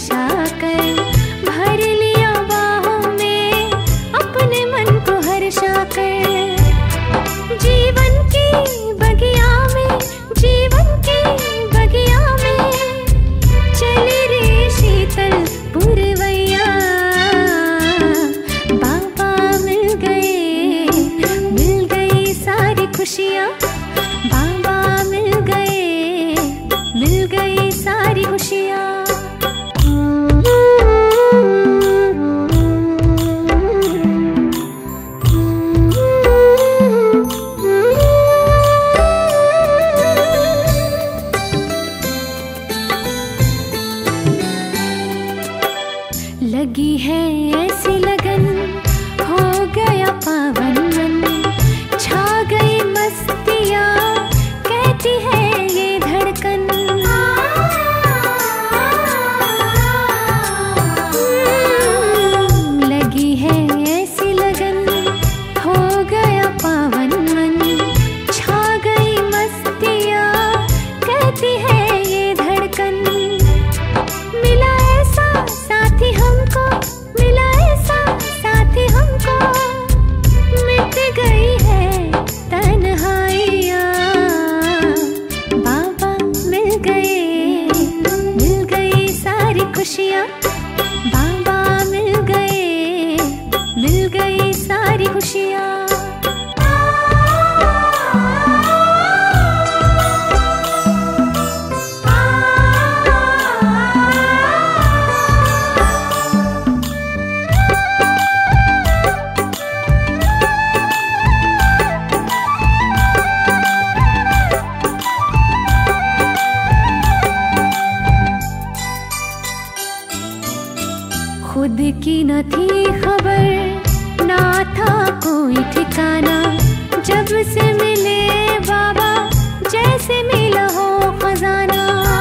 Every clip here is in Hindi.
बरसा कर भर लिया बाहों में अपने मन को हर्षा कर। जीवन की बगिया में, जीवन की बगिया में चली रे शीतल पुरवैया। बाबा मिल गई सारी खुशियाँ। बाबा मिल गई सारी खुशियाँ। लगी है ऐसी लगन, हो गया पावन मन, छा गई मस्तियाँ, कहती है ये धड़कन। लगी है ऐसी लगन, हो गया पावन मन, छा गई मस्तियाँ, कहती है ये धड़कन। मिला ऐसा साथी हमको, मिला ऐसा साथी हमको, मिट गई है तन्हाइयाँ। बाबा मिल गई सारी खुशियाँ। बाबा मिल गई सारी खुशियाँ। खुद की न थी खबर, ना था कोई ठिकाना, जब से मिले बाबा जैसे मिला हो खजाना।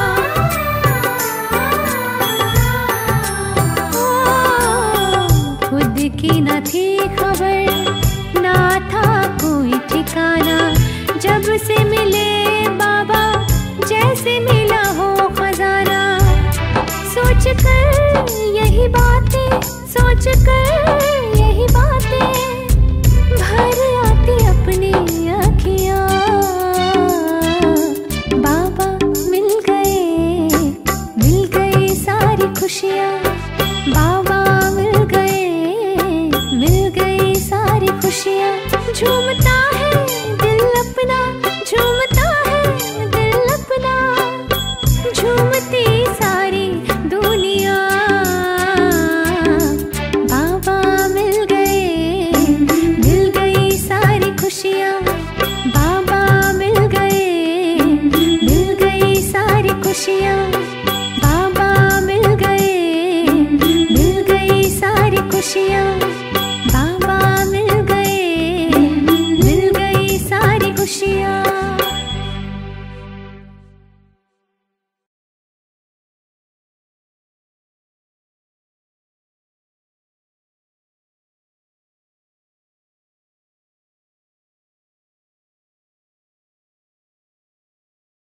खुद की न थी खबर, ना था कोई ठिकाना, जब से मिले बाबा जैसे मिला हो खजाना। सोच कर यही बातें, सोच कर यही बातें, भर आती अपनी आँखियाँ। बाबा मिल गई सारी खुशियाँ। बाबा मिल गई सारी खुशियाँ। झूमता है दिल अपना, झूमता है दिल अपना, झूमती सारी दुनिया। बाबा मिल गई सारी खुशियाँ। बाबा मिल गई सारी खुशियाँ। बाबा मिल गई सारी खुशियाँ।